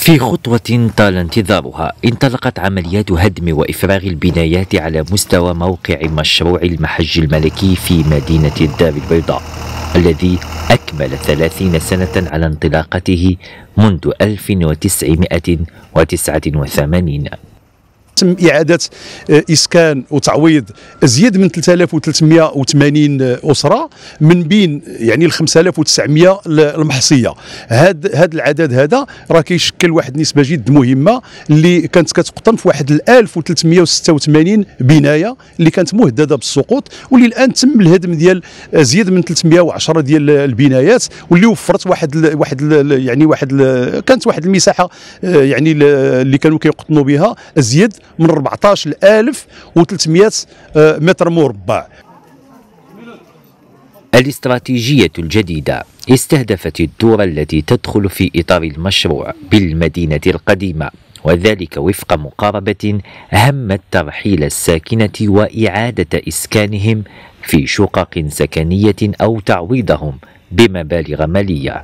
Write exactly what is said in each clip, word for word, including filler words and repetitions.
في خطوة طال انتظارها انطلقت عمليات هدم وإفراغ البنايات على مستوى موقع مشروع المحج الملكي في مدينة الدار البيضاء، الذي أكمل ثلاثين سنة على انطلاقته منذ ألف وتسعمائة وتسعة وثمانين. تم إعادة إسكان وتعويض أزيد من ثلاثة آلاف وثلاثمائة وثمانين أسرة، من بين يعني ال خمسة آلاف وتسعمائة المحصية. هذا هذا العدد هذا راه كيشكل واحد النسبة جد مهمة اللي كانت كتقطن في واحد ال ألف وثلاثمائة وستة وثمانين بناية اللي كانت مهددة بالسقوط، واللي الآن تم الهدم ديال أزيد من ثلاثمائة وعشرة ديال البنايات، واللي وفرت واحد ال واحد ال يعني واحد ال كانت واحد المساحة يعني اللي كانوا كيقطنوا بها أزيد من أربعطاش ألف وثلاثمائة متر مربع. الاستراتيجية الجديدة استهدفت الدور التي تدخل في إطار المشروع بالمدينة القديمة، وذلك وفق مقاربة همت ترحيل الساكنة وإعادة إسكانهم في شقق سكنية أو تعويضهم بمبالغ مالية.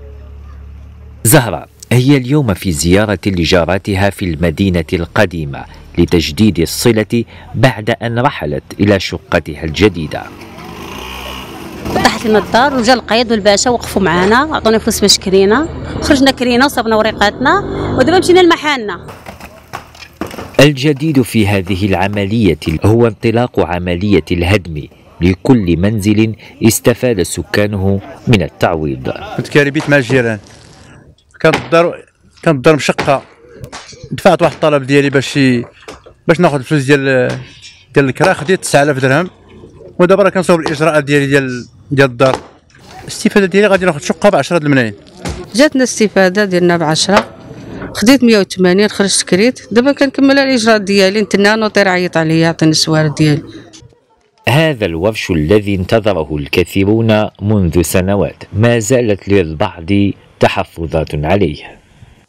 زهرة هي اليوم في زيارة لجاراتها في المدينة القديمة لتجديد الصلة بعد أن رحلت إلى شقتها الجديدة. فتحت لنا الدار وجا القيد والباشا وقفوا معنا، عطونا فلوس باش كرينا، خرجنا كرينا وصابنا وريقاتنا ودابا مشينا لمحلنا. الجديد في هذه العملية هو انطلاق عملية الهدم لكل منزل استفاد سكانه من التعويض. كنت كاري بيت مع الجيران، كانت الدار كانت الدار مشقه، دفعت واحد الطلب ديالي باش باش ناخذ الفلوس ديال ديال الكرا، خديت تسعة آلاف درهم، ودابا راه كنصاوب الاجراءات ديالي ديال ديال الدار. الاستفاده ديالي غادي ناخذ شقه ب عشرة الملايين. جاتنا الاستفاده ديالنا ب عشرة، خديت مائة وثمانين، خرجت كريت، دابا كنكمل الاجراءات ديالي، نتنى نوطير عيط عليا عطيني السوارد ديالي. هذا الورش الذي انتظره الكثيرون منذ سنوات ما زالت للبعض تحفظات عليه.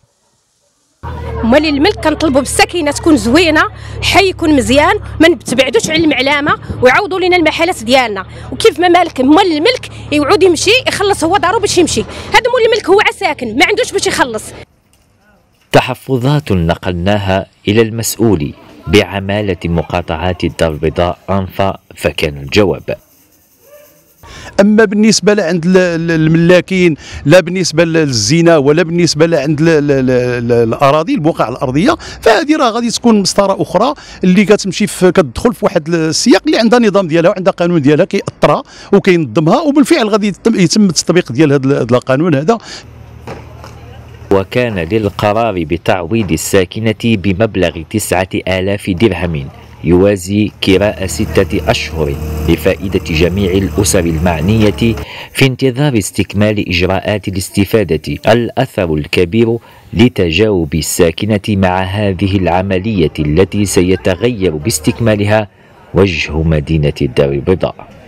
مالي الملك كنطلبوا بالسكينه، تكون زوينه، حي يكون مزيان، ما نتبعدوش على المعلامه ويعوضوا لنا المحلات ديالنا. وكيف ما مالك مال الملك يعود يمشي يخلص هو دارو باش يمشي، هذا مول الملك هو ساكن ما عندوش باش يخلص. تحفظات نقلناها الى المسؤول بعماله مقاطعات الدار البيضاء انفا، فكان الجواب. اما بالنسبه لعند الملاكين، لا بالنسبه للزنا ولا بالنسبه لعند الاراضي البقع الارضيه، فهذه راه غادي تكون مسطره اخرى اللي كتمشي في كتدخل في واحد السياق اللي عندها نظام ديالها وعندها قانون ديالها كيأطرها وكينظمها، وبالفعل غادي يتم التطبيق ديال هذا القانون هذا. وكان للقرار بتعويض الساكنة بمبلغ تسعة آلاف درهم يوازي كراء ستة أشهر لفائدة جميع الأسر المعنية في انتظار استكمال إجراءات الاستفادة. الأثر الكبير لتجاوب الساكنة مع هذه العملية التي سيتغير باستكمالها وجه مدينة الدار البيضاء.